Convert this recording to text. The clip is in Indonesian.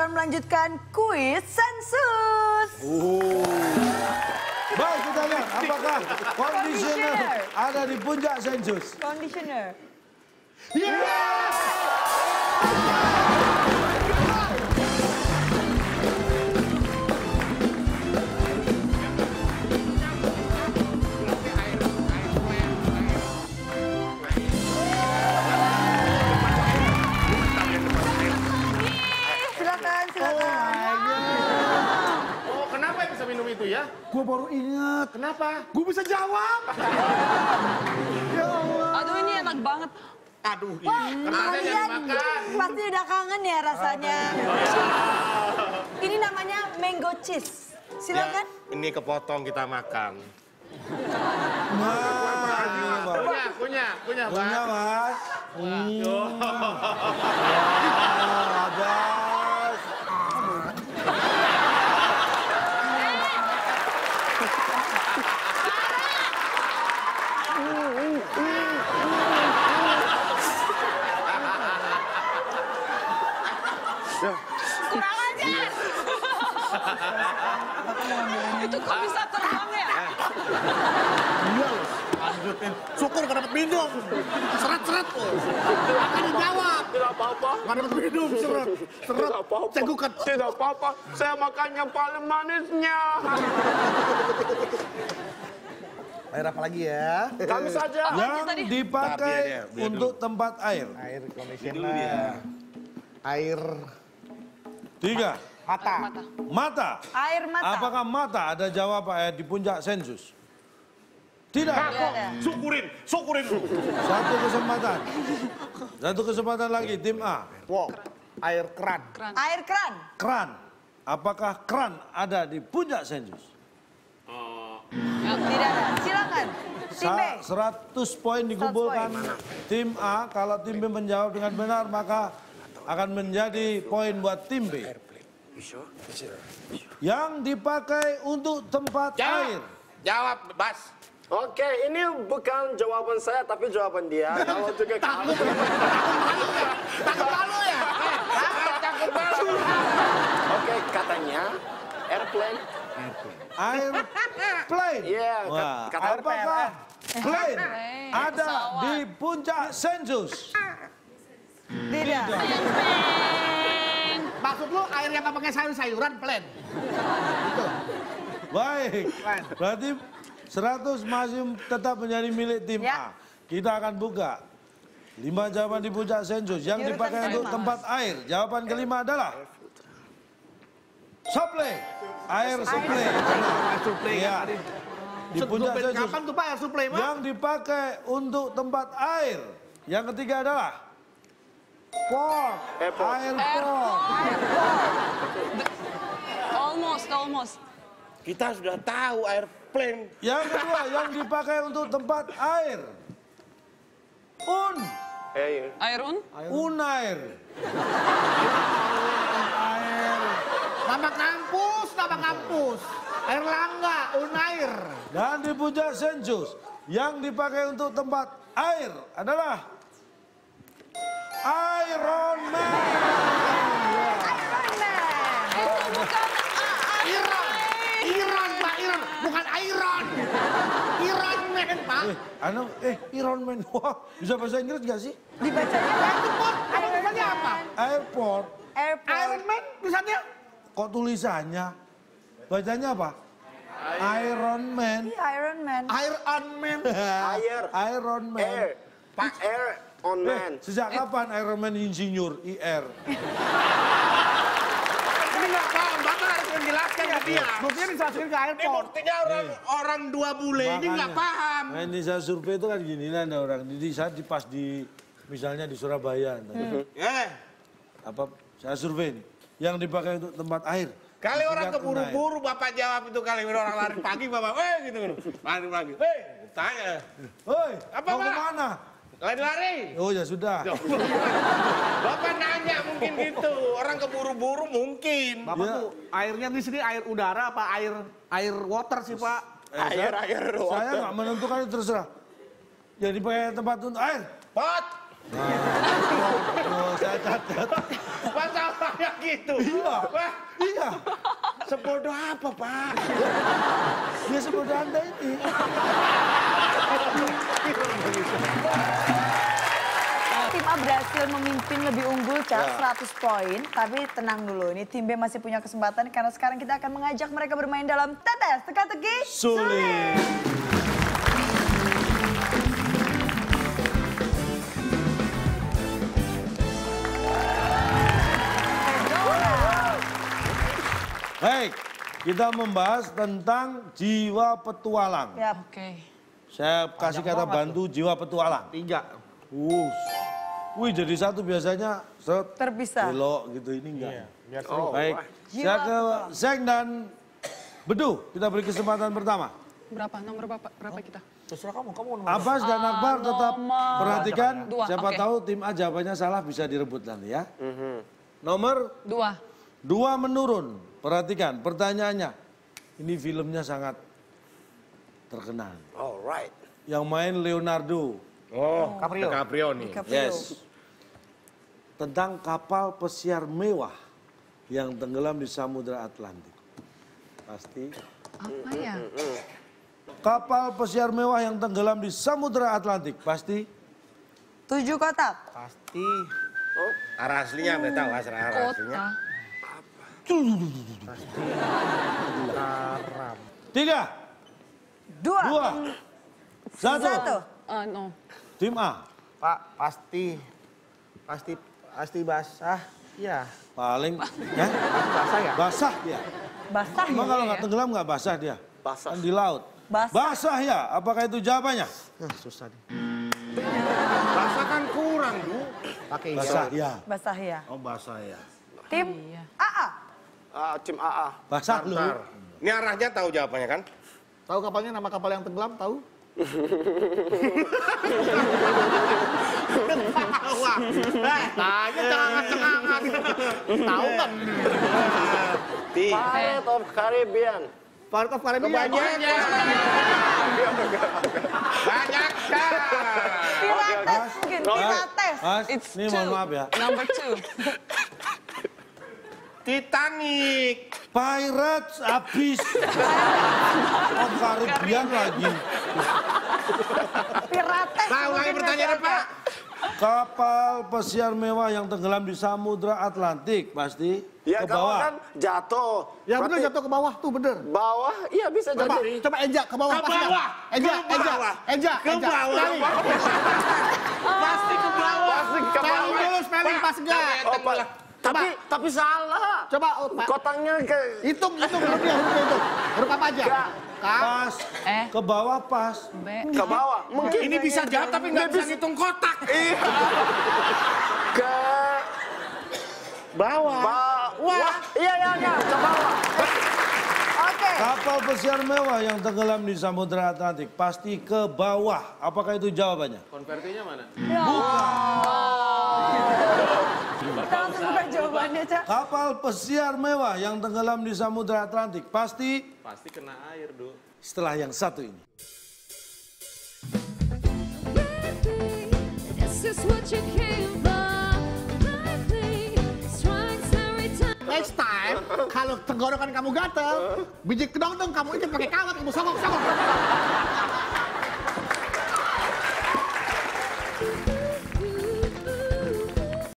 akan melanjutkan kuis sensus. Baik, kita lihat apakah conditioner ada di puncak sensus. Conditioner. Yes! Silakan, silakan. Oh, kenapa bisa minum itu ya? Gue baru ingat. Kenapa? Gue bisa jawab. Ya Allah. Aduh ini enak banget. Aduh, Wah, kenapa kalian jangan makan? pasti udah kangen ya rasanya. Ini namanya mango cheese. Silakan. Ya, ini kepotong kita makan. Nah, Punya, punya Bang. mas. Abas. Kurang ajar. Itu kok bisa terbang ya? Iya, lanjutin. Syukur gak dapet minum. Seret-seret loh. Makanya jawab. Tidak apa-apa. Gak dapet minum, seret. Seret. Tidak apa-apa. Cegukan. Tidak apa-apa. Saya makan yang paling manisnya. Air apa lagi ya? Kami saja. Yang dipakai biar untuk tempat air. Air conditioner. Air 3. mata. Mata. Air mata. Apakah mata ada jawaban di puncak sensus? Tidak. Syukurin. Satu kesempatan. Satu kesempatan lagi, tim A. Wow. Air keran. Air keran. Kran. Apakah kran ada di puncak sensus? Tidak ada. Silakan. Tim B. 100 poin dikumpulkan. Tim A, kalau tim B menjawab dengan benar, maka akan menjadi poin buat tim B. Yang dipakai untuk tempat air. Jawab, Bas. Oke, ini bukan jawaban saya, tapi jawaban dia. Kalau juga kamu. Takut malu ya? Takut malu. Oke, katanya airplane. Airplane. Iya, Wah, kata apakah plane ada di puncak sensus? Tidak. Maksud lu air yang nggak pakai sayur-sayuran, plain? Baik, berarti 100 masih tetap menjadi milik tim A. Kita akan buka 5 jawaban di puncak sensus yang dipakai untuk tempat air. Jawaban kelima adalah supply, air supply. Iya. Di puncak sensus. Kapan tuh Pak air supply, Pak? Yang dipakai untuk tempat air. Yang ketiga adalah port, air port. Almost. Kita sudah tahu airplane. Yang kedua yang dipakai untuk tempat air. Airun? Unair. Nama kampus. Air Langga, Unair. Dan di puncak sensus yang dipakai untuk tempat air adalah Iron Man. Itu bukan Iron, Pak, Iron. Bukan Iron. Iron Man, Pak. Iron Man. Wah, bisa bahasa Inggris nggak sih? Dibacanya Airport, apa tulisannya apa? Airport. airport. Iron Man tulisannya? Kok tulisannya? Bacanya apa? Iron Man. Iron Man. Iron Man. Iron Man. Air. Pak air on man. Sejak kapan Iron Man insinyur IR? Ini nggak paham, Bapak harus menjelaskan ke dia. Buktinya dijelaskan ke airport. Buktinya orang dua bule ini nggak paham. Nah, ini saya survei itu kan gini, ada orang di saat pas di misalnya di Surabaya. Apa saya survei ini yang dipakai untuk tempat air. Kali orang keburu-buru Bapak jawab itu kali orang lari pagi Bapak, gitu. Lari pagi, tanya. Hoi, Apa, mau Pak? kemana? Lari-lari. Oh ya sudah. Bapak nanya mungkin gitu, orang keburu-buru mungkin. Bapak Ya. tuh airnya di sini air udara apa air water sih Pak? Air Saya nggak menentukan itu terserah. Jadi pakai tempat untuk air. Pot. Oh, saya catat. Masalahnya Ya gitu. Iya. Wah, Iya. sebodoh apa, Pak? Dia sebodoh Anda ini. Tim A berhasil memimpin lebih unggul, Cak, 100 poin. Tapi tenang dulu, ini tim B masih punya kesempatan karena sekarang kita akan mengajak mereka bermain dalam tetes teka-teki Sulit. Baik, kita membahas tentang jiwa petualang. Ya, Oke. Saya kasih kata bantu jiwa petualang. 3. Wih, jadi satu biasanya terpisah. belok gitu, ini enggak. Oh, Baik, saya ke Zeng dan Bedu, kita beri kesempatan pertama. Berapa? Nomor berapa kita? Terserah kamu Abbas dan Akbar tetap nomor perhatikan, dua, siapa oke. tahu tim A jawabannya salah bisa direbut nanti ya. Nomor 2. 2 menurun, perhatikan pertanyaannya. Ini filmnya sangat terkenal. Alright. Yang main Leonardo, Oh, DiCaprio nih. yes. Tentang kapal pesiar mewah yang tenggelam di Samudra Atlantik. Pasti. Apa ya? Kapal pesiar mewah yang tenggelam di Samudra Atlantik, pasti. 7 kotak. Pasti. Arah aslinya, udah tahu arah aslinya. Kota. 3, 2, 1. 1. No. Tim A. Pak, pasti basah. Ya. Paling, ya? Basah ya? Basah ya. Basah Emang ya? kalau nggak tenggelam nggak basah dia? Basah. Kan di laut. Basah. Basah ya. Apakah itu jawabannya? Susah nih. Basah kan kurang, Du. Pakai Basah ya. Basah ya. Oh, basah ya. Tim AA. Tim AA. Basah lu. Bentar. Ini arahnya tahu jawabannya kan? Tahu kapalnya, nama kapal yang tenggelam, tahu? Wah, tanya cengangan-cengangan. Tahu nggak? Pirate of Caribbean. Part of Caribbean. Kebanyakan. Banyak kan. Pilates mungkin, Pilates. Mas, It's ini mohon 2. maaf ya. Number 2. Titanic. Pirates habis. Oh, Caribbean lagi. Pilates. Tahu lagi mungkin pertanyaannya, masih Pak? Kapal pesiar mewah yang tenggelam di Samudra Atlantik, pasti Ya ke kalau bawah. kan jatuh. Ya bener, Berarti jatuh ke bawah tuh bener. Bawah, iya bisa Coba, jadi. coba Eja ke bawah. Ke pasti bawah. nggak? Eja, Ke bawah. Eja. Ke bawah. Spelling. Pasti ke bawah. Pasti ke Spelling bawah. dulu, spelling pas enggak? Oh, Pak. Tapi salah. Coba, Pak. Kotaknya ke Hitung hurufnya itu. Huruf apa aja? Enggak. K. Pas. Ke bawah pas. B. ke bawah. Mungkin Ini bisa jawab tapi nggak bisa ngitung kotak. ke Bawah. bawah. Iya, ke bawah. Oke. Kapal pesiar mewah yang tenggelam di Samudra Atlantik pasti ke bawah. Apakah itu jawabannya? Kita langsung buka jawabannya, Cak. Kapal pesiar mewah yang tenggelam di Samudra Atlantik pasti kena air, Du. setelah yang satu ini. This is what you came for. Next time, kalau tenggorokan kamu gatel, biji kedong-dong kamu itu pakai kawat, kamu songok-songok.